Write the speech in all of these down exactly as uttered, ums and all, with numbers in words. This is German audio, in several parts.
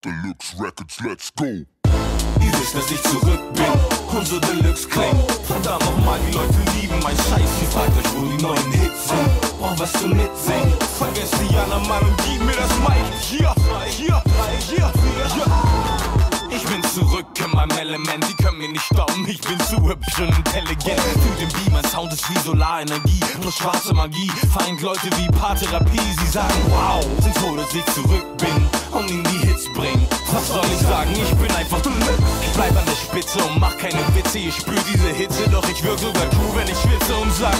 Deluxe Records, let's go. Ihr wisst, dass ich zurück bin und so Deluxe klingt. Verdammt nochmal, die Leute lieben mein Scheiß. Ihr fragt euch, wo die neuen Hits sind. Brauch was zum Mitsingen. Vergesst die anderen Mann und gib mir das Mic. Hier, hier, hier, hier. Ich bin zurück in meinem Element, die können mich nicht stoppen. Ich bin zu hübsch und intelligent. Für den Beat, mein Sound ist wie Solarenergie. Nur schwarze Magie, feind Leute wie Paartherapie. Sie sagen, wow, sind froh, dass ich zurück bin und ihnen die Hits bringen. Was soll ich sagen, ich bin einfach Deluxe. Ich bleib an der Spitze und mach keine Witze. Ich spür diese Hitze, doch ich wirk sogar cool, wenn ich schwitze und sag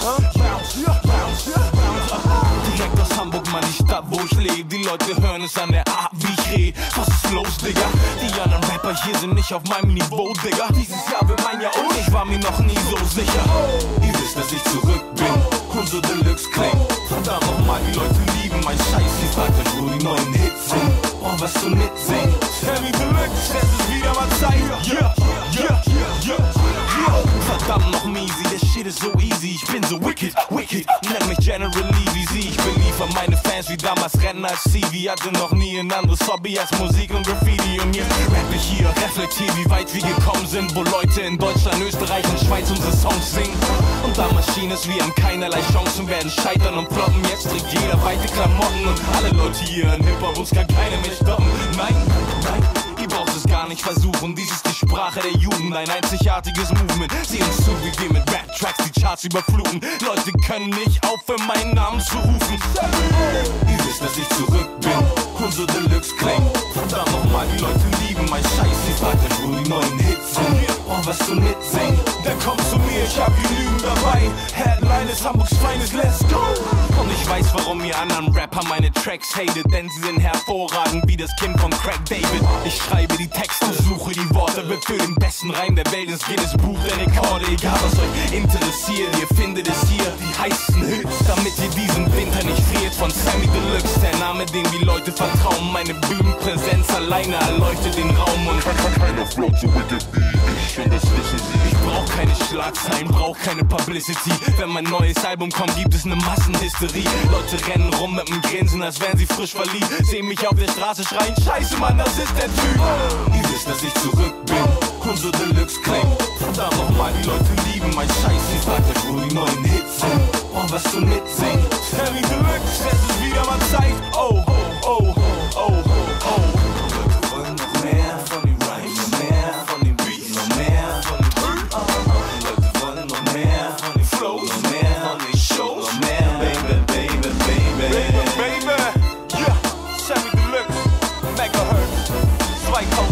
direkt aus Hamburg, Mann, die Stadt, wo ich lebe. Die Leute hören es an der Art, wie ich red. Was ist los, Digga? Die anderen Rapper hier sind nicht auf meinem Niveau, Digga. Dieses Jahr wird mein Jahr und ich war mir noch nie so sicher. Ihr wisst, dass ich zurück bin und so Deluxe klingt. Verdammt nochmal, die Leute lieben mein Scheiß. Ihr fragt euch, wo die neuen Hits sind. Oh, was zum Mitsingen. Sammy Deluxe, es ist wieder mal Zeit. Yeah, yeah, yeah, yeah. Verdammt noch easy, der Shit ist so easy. Ich bin so wicked, wicked. Nenn mich General Easy. Ich beliefer meine Fans wie damals Rennen als C V. Hatte noch nie ein anderes Hobby als Musik und Graffiti. Und jetzt rapp ich hier, reflektier, wie weit wir gekommen sind. Wo Leute in Deutschland, Österreich und Schweiz unsere Songs singen. Und damals schien es, wir haben keinerlei Chancen, werden scheitern und floppen. Jetzt trägt jeder weite Klamotten und alle Leute hier in Hip-Hop, uns kann keiner mehr stoppen. Nein, nein, ihr braucht es gar nicht versuchen. Dies ist die Sprache der Jugend, ein einzigartiges Movement. Sieh uns zu, wie wir mit Rap-Tracks die Charts überfluten. Leute können nicht aufhören, meinen Namen zu rufen. Ihr wisst, dass ich zurück bin und so Deluxe klingt. Verdammt nochmal, die Leute lieben mein Scheiß. Ihr fragt euch, wo die neuen Hits sind. Oh, was zum Mitsingen. Dann kommt zu mir, ich hab genügend dabei. Headline ist Hamburgs feines, let's go. Und ich weiß, warum ihr anderen Rapper meine Tracks hatet, denn sie sind hervorragend wie das Kind von Craig David. Ich schreibe die Texte, suche die Worte, wird für den besten Reim der Welt ins Guinness Buch der Rekorde. Egal was euch interessiert, ihr findet es hier, die heißen Hits, damit ihr diesen Winter nicht friert. Von Sammy Deluxe, der Name, dem die Leute vertrauen. Meine Bühnenpräsenz alleine erleuchtet den Raum und keiner float so wicked wie ich, und das wissen sie. Ich brauch keine Schlagzeilen, brauch keine Publicity. Wenn mein neues Album kommt, gibt es ne Massenhysterie. Leute rennen rum mit nem Grinsen, als wären sie frisch verliebt. Sehen mich auf der Straße schreien, scheiße Mann, das ist der Typ. Ihr wisst, dass ich zurück bin und so Deluxe klingt. Verdammt nochmal, die Leute lieben mein Scheiß. Ihr fragt euch, wo die neuen Hits sind. Oh, was zum Mitsingen. Sammy Deluxe, es ist wieder mal Zeit. Oh, oh, oh, oh, oh. Leute wollen noch mehr von den Rhymes, noch mehr von den Beats, noch mehr von den Beats. Leute wollen noch mehr von den Flows, noch mehr von den Shows, noch mehr, baby, baby, baby, baby, baby. Yeah, Sammy Deluxe, Megahertz, zweitausend.